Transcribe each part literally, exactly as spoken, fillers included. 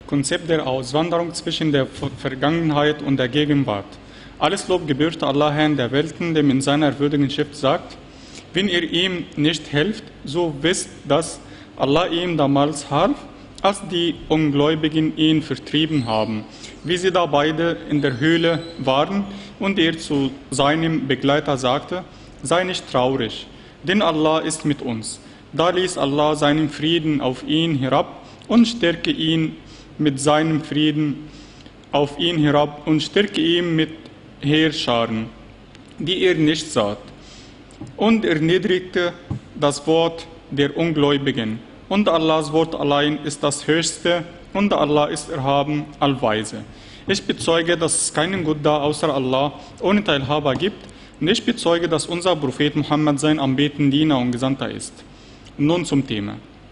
Konzept der Auswanderung zwischen der Vergangenheit und der Gegenwart. Alles Lob gebührt Allah, Herrn der Welten, dem in seiner würdigen Schrift sagt: Wenn ihr ihm nicht helft, so wisst, dass Allah ihm damals half, als die Ungläubigen ihn vertrieben haben, wie sie da beide in der Höhle waren, und er zu seinem Begleiter sagte: Sei nicht traurig, denn Allah ist mit uns. Da ließ Allah seinen Frieden auf ihn herab und stärke ihn mit seinem Frieden auf ihn herab und stärke ihn mit Heerscharen, die er nicht sah, und erniedrigte das Wort der Ungläubigen. Und Allahs Wort allein ist das Höchste, und Allah ist erhaben, allweise. Ich bezeuge, dass es keinen Gott da außer Allah ohne Teilhaber gibt, und ich bezeuge, dass unser Prophet Muhammad sein anbetender Diener und Gesandter ist. Nun zum Thema.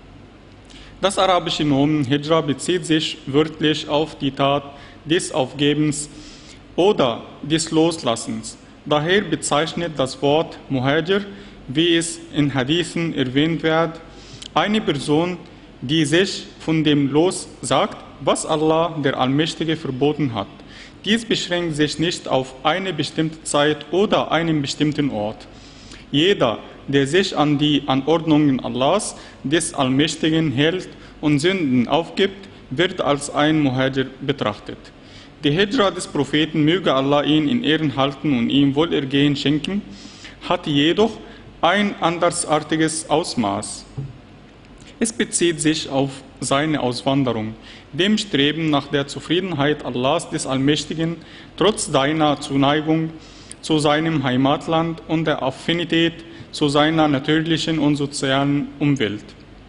Das arabische Nomen Hijra bezieht sich wörtlich auf die Tat des Aufgebens oder des Loslassens. Daher bezeichnet das Wort Muhajir, wie es in Hadithen erwähnt wird, eine Person, die sich von dem lossagt, was Allah, der Allmächtige, verboten hat. Dies beschränkt sich nicht auf eine bestimmte Zeit oder einen bestimmten Ort. Jeder, der sich an die Anordnungen Allahs, des Allmächtigen, hält und Sünden aufgibt, wird als ein Muhajir betrachtet. Die Hijra des Propheten, möge Allah ihn in Ehren halten und ihm Wohlergehen schenken, hat jedoch ein andersartiges Ausmaß. Es bezieht sich auf seine Auswanderung, dem Streben nach der Zufriedenheit Allahs des Allmächtigen, trotz seiner Zuneigung zu seinem Heimatland und der Affinität zu seiner natürlichen und sozialen Umwelt.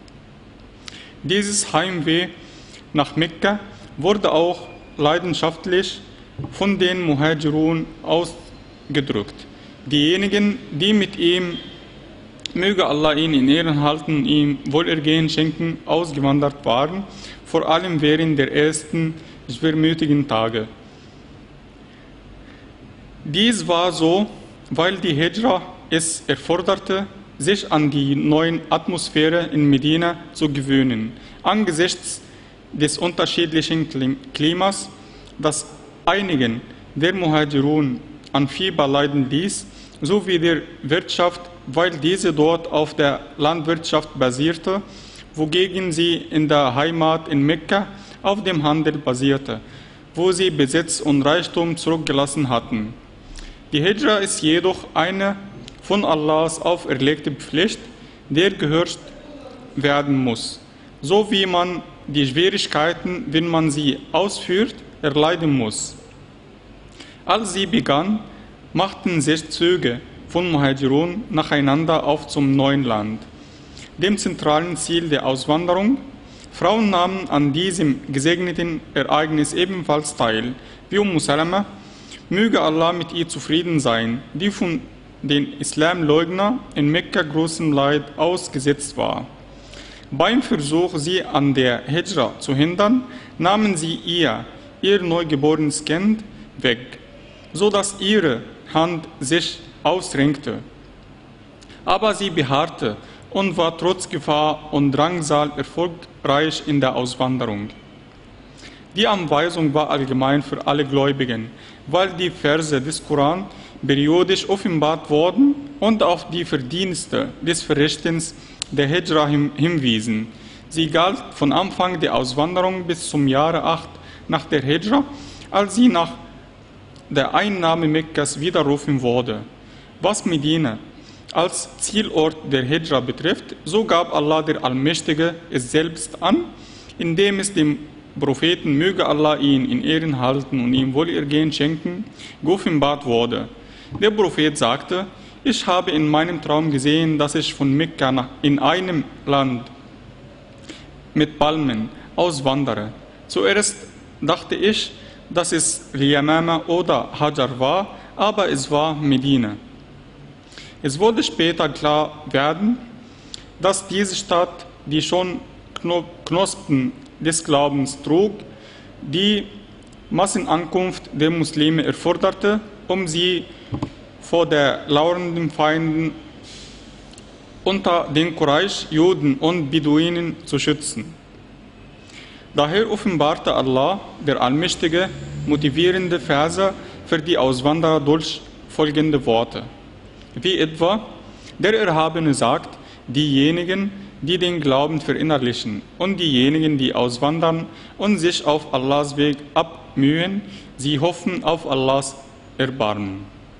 Dieses Heimweh nach Mekka wurde auch leidenschaftlich von den Muhajirun ausgedrückt. Diejenigen, die mit ihm, möge Allah ihn in Ehren halten, ihm Wohlergehen schenken, ausgewandert waren, vor allem während der ersten schwermütigen Tage. Dies war so, weil die Hijra es erforderte, sich an die neue Atmosphäre in Medina zu gewöhnen, angesichts des unterschiedlichen Klimas, das einigen der Muhajirun an Fieber leiden ließ, sowie der Wirtschaft, weil diese dort auf der Landwirtschaft basierte, wogegen sie in der Heimat in Mekka auf dem Handel basierte, wo sie Besitz und Reichtum zurückgelassen hatten. Die Hijra ist jedoch eine von Allahs auferlegte Pflicht, der gehorcht werden muss, so wie man die Schwierigkeiten, wenn man sie ausführt, erleiden muss. Als sie begann, machten sich Züge von Muhajirun nacheinander auf zum neuen Land, dem zentralen Ziel der Auswanderung. Frauen nahmen an diesem gesegneten Ereignis ebenfalls teil, wie Umm Salama, möge Allah mit ihr zufrieden sein, die von den Islamleugner in Mekka großem Leid ausgesetzt war. Beim Versuch, sie an der Hijra zu hindern, nahmen sie ihr, ihr neugeborenes Kind, weg, so dass ihre Hand sich ausrenkte. Aber sie beharrte und war trotz Gefahr und Drangsal erfolgreich in der Auswanderung. Die Anweisung war allgemein für alle Gläubigen, weil die Verse des Koran periodisch offenbart wurden und auf die Verdienste des Verrichtens der Hijra hinwiesen. Sie galt von Anfang der Auswanderung bis zum Jahre acht nach der Hijra, als sie nach der Einnahme Mekkas widerrufen wurde. Was Medina als Zielort der Hijra betrifft, so gab Allah der Allmächtige es selbst an, indem es dem Propheten, möge Allah ihn in Ehren halten und ihm Wohlergehen schenken, geoffenbart wurde. Der Prophet sagte: Ich habe in meinem Traum gesehen, dass ich von Mekka in einem Land mit Palmen auswandere. Zuerst dachte ich, dass es Yamama oder Hajar war, aber es war Medina. Es wurde später klar werden, dass diese Stadt, die schon Knospen des Glaubens trug, die Massenankunft der Muslime erforderte, um sie vor der lauernden Feinden unter den Quraysh, Juden und Beduinen zu schützen. Daher offenbarte Allah, der Allmächtige, motivierende Verse für die Auswanderer durch folgende Worte. Wie etwa, der Erhabene sagt, diejenigen, die den Glauben verinnerlichen und diejenigen, die auswandern und sich auf Allahs Weg abmühen, sie hoffen auf Allahs Erbarmen.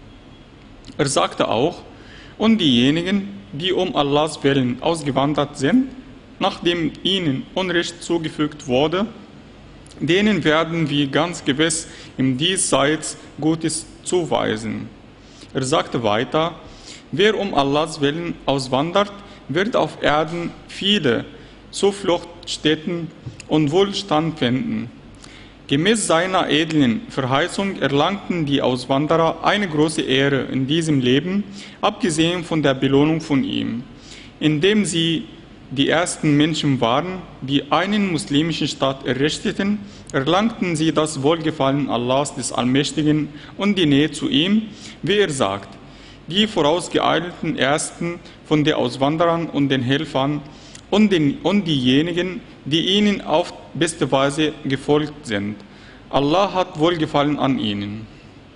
Er sagte auch, und diejenigen, die um Allahs Willen ausgewandert sind, nachdem ihnen Unrecht zugefügt wurde, denen werden wir ganz gewiss im Diesseits Gutes zuweisen. Er sagte weiter, wer um Allahs Willen auswandert, wird auf Erden viele Zufluchtsstätten und Wohlstand finden. Gemäß seiner edlen Verheißung erlangten die Auswanderer eine große Ehre in diesem Leben, abgesehen von der Belohnung von ihm, indem sie die ersten Menschen waren, die einen muslimischen Staat errichteten, erlangten sie das Wohlgefallen Allahs des Allmächtigen und die Nähe zu ihm, wie er sagt, die vorausgeeilten Ersten von den Auswanderern und den Helfern und, den, und diejenigen, die ihnen auf beste Weise gefolgt sind. Allah hat Wohlgefallen an ihnen.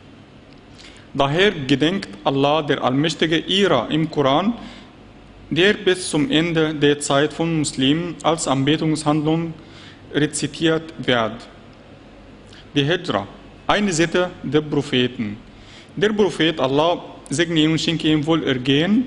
Daher gedenkt Allah, der Allmächtige, ihrer im Koran, der bis zum Ende der Zeit von Muslimen als Anbetungshandlung rezitiert wird. Die Hijra, eine Sitte der Propheten. Der Prophet, Allah segne ihn und schenke ihm Wohlergehen,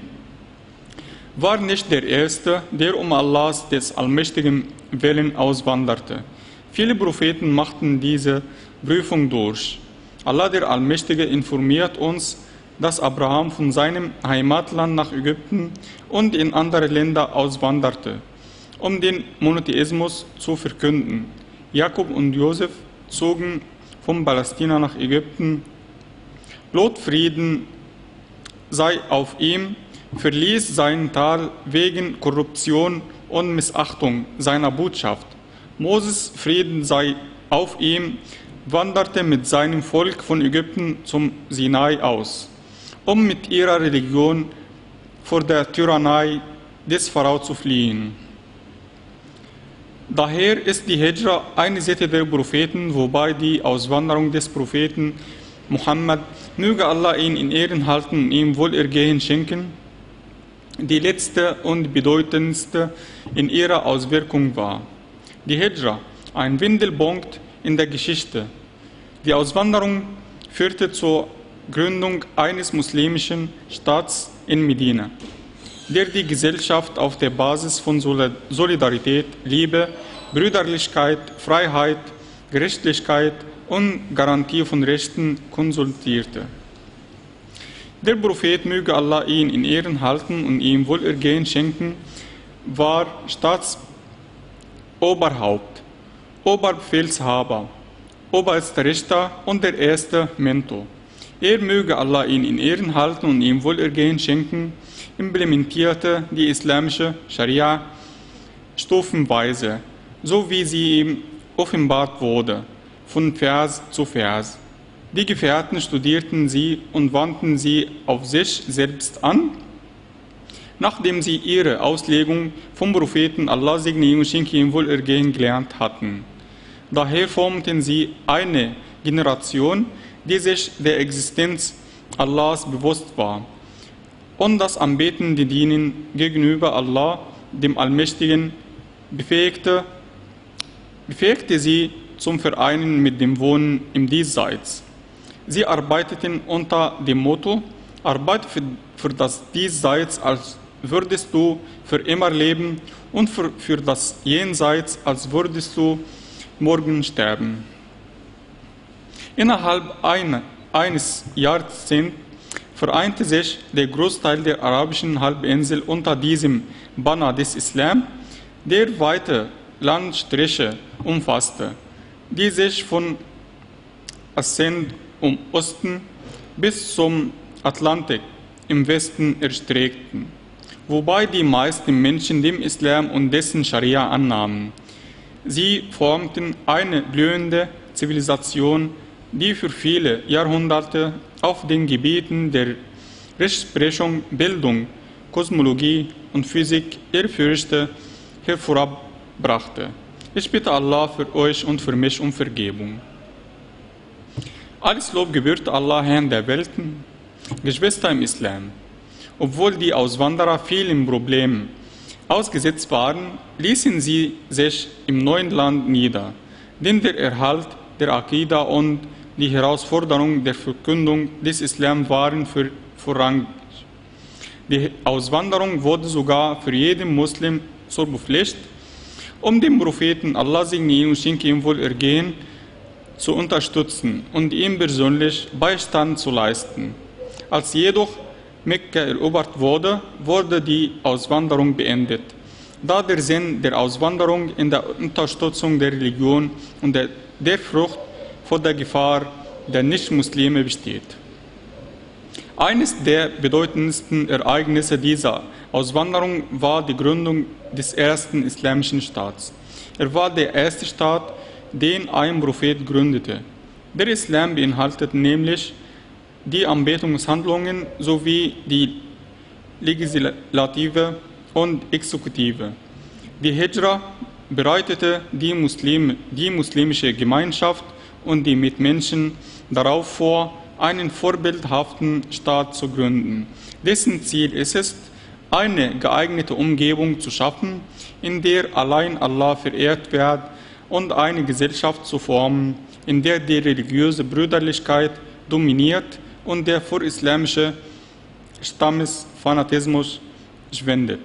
war nicht der Erste, der um Allahs des allmächtigen Willen auswanderte. Viele Propheten machten diese Prüfung durch. Allah der Allmächtige informiert uns, dass Abraham von seinem Heimatland nach Ägypten und in andere Länder auswanderte, um den Monotheismus zu verkünden. Jakob und Josef zogen von Palästina nach Ägypten. Lot, Frieden sei auf ihm, verließ sein Tal wegen Korruption und Missachtung seiner Botschaft. Moses, Frieden sei auf ihm, wanderte mit seinem Volk von Ägypten zum Sinai aus, um mit ihrer Religion vor der Tyrannei des Pharao zu fliehen. Daher ist die Hijra eine Sitte der Propheten, wobei die Auswanderung des Propheten Muhammad, möge Allah ihn in Ehren halten und ihm Wohlergehen schenken, die letzte und bedeutendste in ihrer Auswirkung war. Die Hijra, ein Wendepunkt in der Geschichte. Die Auswanderung führte zur Gründung eines muslimischen Staats in Medina, der die Gesellschaft auf der Basis von Solidarität, Liebe, Brüderlichkeit, Freiheit, Gerechtigkeit und Garantie von Rechten konsultierte. Der Prophet, möge Allah ihn in Ehren halten und ihm Wohlergehen schenken, war Staatsoberhaupt, Oberbefehlshaber, oberster Richter und der erste Mentor. Er, möge Allah ihn in Ehren halten und ihm Wohlergehen schenken, implementierte die islamische Scharia stufenweise, so wie sie ihm offenbart wurde, von Vers zu Vers. Die Gefährten studierten sie und wandten sie auf sich selbst an, nachdem sie ihre Auslegung vom Propheten Allah segne ihn und schenke ihm Wohlergehen gelernt hatten. Daher formten sie eine Generation, die sich der Existenz Allahs bewusst war und das anbetende Dienen gegenüber Allah, dem Allmächtigen, befähigte, befähigte sie zum Vereinen mit dem Wohnen im Diesseits. Sie arbeiteten unter dem Motto, arbeite für, für das Diesseits, als würdest du für immer leben, und für, für das Jenseits, als würdest du morgen sterben. Innerhalb eine, eines Jahrzehnts vereinte sich der Großteil der arabischen Halbinsel unter diesem Banner des Islam, der weite Landstriche umfasste, die sich von Ascend im Osten bis zum Atlantik im Westen erstreckten, wobei die meisten Menschen dem Islam und dessen Scharia annahmen. Sie formten eine blühende Zivilisation, die für viele Jahrhunderte auf den Gebieten der Rechtsprechung, Bildung, Kosmologie und Physik ihre Früchte hervorbrachte. Ich bitte Allah für euch und für mich um Vergebung. Alles Lob gebührt Allah, Herrn der Welten, Geschwister im Islam. Obwohl die Auswanderer vielen Problemen ausgesetzt waren, ließen sie sich im neuen Land nieder, denn der Erhalt der Akida und die Herausforderung der Verkündung des Islam waren für vorrangig. Die Auswanderung wurde sogar für jeden Muslim zur Pflicht, um den Propheten, Allah segne ihn und schenke ihm Wohlergehen, zu unterstützen und ihm persönlich Beistand zu leisten. Als jedoch Mekka erobert wurde, wurde die Auswanderung beendet, da der Sinn der Auswanderung in der Unterstützung der Religion und der, der Flucht vor der Gefahr der Nichtmuslime besteht. Eines der bedeutendsten Ereignisse dieser Auswanderung war die Gründung des ersten islamischen Staats. Er war der erste Staat, den ein Prophet gründete. Der Islam beinhaltet nämlich die Anbetungshandlungen sowie die Legislative und Exekutive. Die Hijra bereitete die, Muslime, die muslimische Gemeinschaft und die Mitmenschen darauf vor, einen vorbildhaften Staat zu gründen. Dessen Ziel ist es, eine geeignete Umgebung zu schaffen, in der allein Allah verehrt wird, und eine Gesellschaft zu formen, in der die religiöse Brüderlichkeit dominiert und der vorislamische Stammesfanatismus schwindet.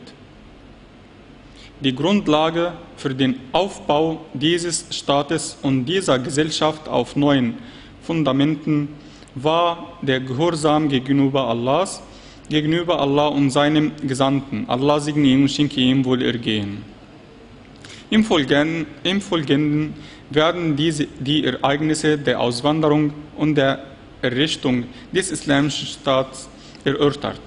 Die Grundlage für den Aufbau dieses Staates und dieser Gesellschaft auf neuen Fundamenten war der Gehorsam gegenüber Allahs, gegenüber Allah und seinem Gesandten. Allah segne ihn und schenke ihm Wohlergehen. Im Folgenden, Im Folgenden werden diese, die Ereignisse der Auswanderung und der Errichtung des islamischen Staats erörtert.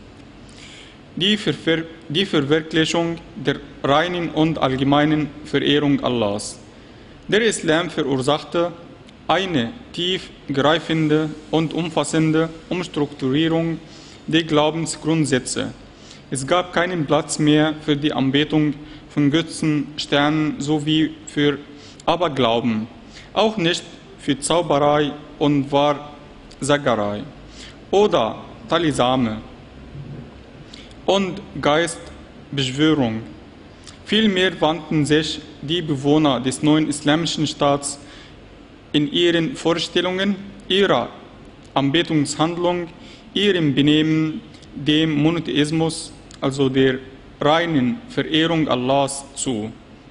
Die, Verver die Verwirklichung der reinen und allgemeinen Verehrung Allahs. Der Islam verursachte eine tiefgreifende und umfassende Umstrukturierung der Glaubensgrundsätze. Es gab keinen Platz mehr für die Anbetung von Götzen, Sternen sowie für Aberglauben, auch nicht für Zauberei und Wahrsagerei oder Talisame und Geistbeschwörung. Vielmehr wandten sich die Bewohner des neuen islamischen Staats in ihren Vorstellungen, ihrer Anbetungshandlung, ihrem Benehmen dem Monotheismus, also der reinen Verehrung Allahs, zu.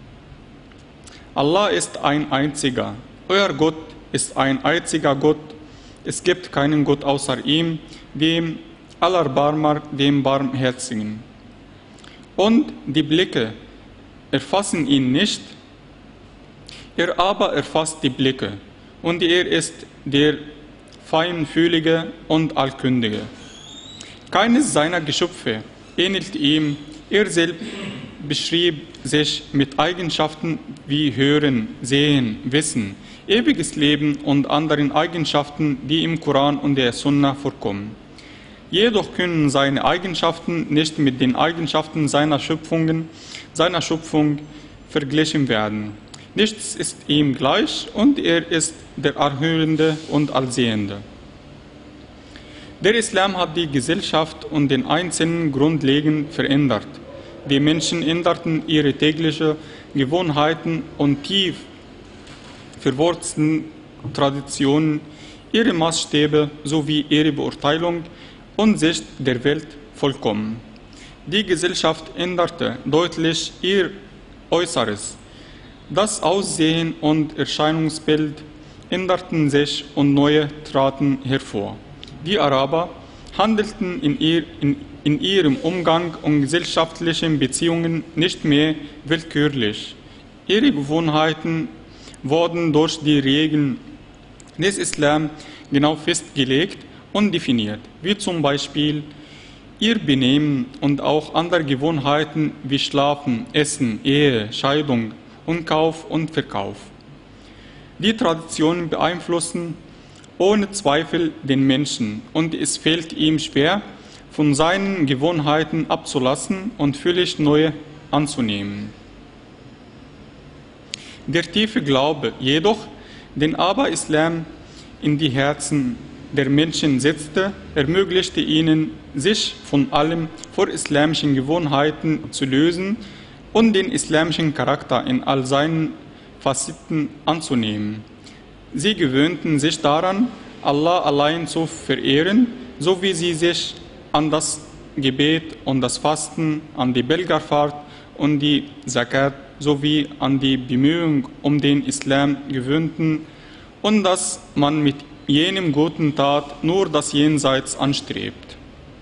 Allah ist ein einziger, euer Gott ist ein einziger Gott, es gibt keinen Gott außer ihm, dem Allerbarmer, dem Barmherzigen. Und die Blicke erfassen ihn nicht, er aber erfasst die Blicke, und er ist der Feinfühlige und Allkündige. Keines seiner Geschöpfe ähnelt ihm, er selbst beschrieb sich mit Eigenschaften wie Hören, Sehen, Wissen, ewiges Leben und anderen Eigenschaften, die im Koran und der Sunna vorkommen. Jedoch können seine Eigenschaften nicht mit den Eigenschaften seiner Schöpfungen, seiner Schöpfung verglichen werden. Nichts ist ihm gleich und er ist der Allhörende und Allsehende. Der Islam hat die Gesellschaft und den Einzelnen grundlegend verändert. Die Menschen änderten ihre täglichen Gewohnheiten und tief verwurzelten Traditionen, ihre Maßstäbe sowie ihre Beurteilung und Sicht der Welt vollkommen. Die Gesellschaft änderte deutlich ihr Äußeres. Das Aussehen und Erscheinungsbild änderten sich und neue traten hervor. Die Araber handelten in, ihr, in, in ihrem Umgang und gesellschaftlichen Beziehungen nicht mehr willkürlich. Ihre Gewohnheiten wurden durch die Regeln des Islam genau festgelegt und definiert, wie zum Beispiel ihr Benehmen und auch andere Gewohnheiten wie Schlafen, Essen, Ehe, Scheidung und Kauf und Verkauf. Die Traditionen beeinflussen ohne Zweifel den Menschen und es fällt ihm schwer, von seinen Gewohnheiten abzulassen und völlig neue anzunehmen. Der tiefe Glaube jedoch, den aber Islam in die Herzen der Menschen setzte, ermöglichte ihnen, sich von allen vorislamischen Gewohnheiten zu lösen und den islamischen Charakter in all seinen Facetten anzunehmen. Sie gewöhnten sich daran, Allah allein zu verehren, so wie sie sich an das Gebet und das Fasten, an die Pilgerfahrt und die Zakat sowie an die Bemühung um den Islam gewöhnten und dass man mit jenem guten Tat nur das Jenseits anstrebt.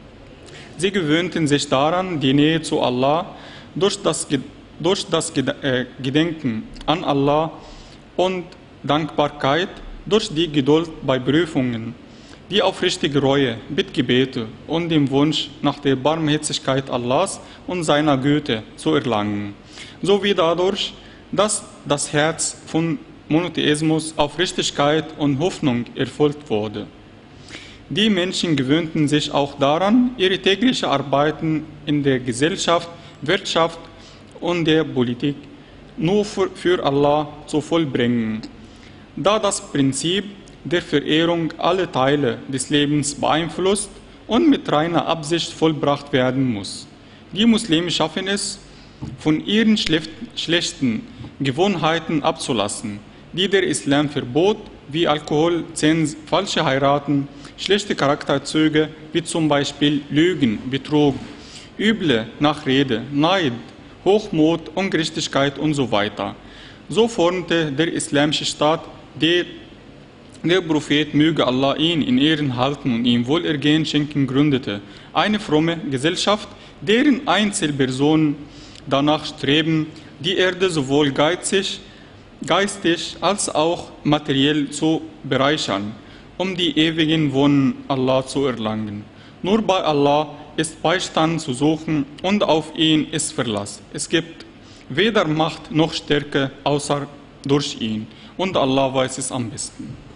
Sie gewöhnten sich daran, die Nähe zu Allah durch das, durch das Gedenken an Allah und Dankbarkeit, durch die Geduld bei Prüfungen, die aufrichtige Reue, Bittgebete und den Wunsch nach der Barmherzigkeit Allahs und seiner Güte zu erlangen, sowie dadurch, dass das Herz von Monotheismus, Aufrichtigkeit und Hoffnung erfüllt wurde. Die Menschen gewöhnten sich auch daran, ihre tägliche Arbeiten in der Gesellschaft, Wirtschaft und der Politik nur für Allah zu vollbringen, da das Prinzip der Verehrung alle Teile des Lebens beeinflusst und mit reiner Absicht vollbracht werden muss. Die Muslime schaffen es, von ihren schlechten Gewohnheiten abzulassen, die der Islam verbot, wie Alkohol, Zins, falsche Heiraten, schlechte Charakterzüge, wie zum Beispiel Lügen, Betrug, üble Nachrede, Neid, Hochmut, Ungerechtigkeit und so weiter. So formte der islamische Staat, der, der Prophet, möge Allah ihn in Ehren halten und ihm Wohlergehen schenken, gründete eine fromme Gesellschaft, deren Einzelpersonen danach streben, die Erde sowohl geistig, geistig als auch materiell zu bereichern, um die ewigen Wohnen Allah zu erlangen. Nur bei Allah ist Beistand zu suchen und auf ihn ist Verlass. Es gibt weder Macht noch Stärke außer durch ihn und Allah weiß es am besten.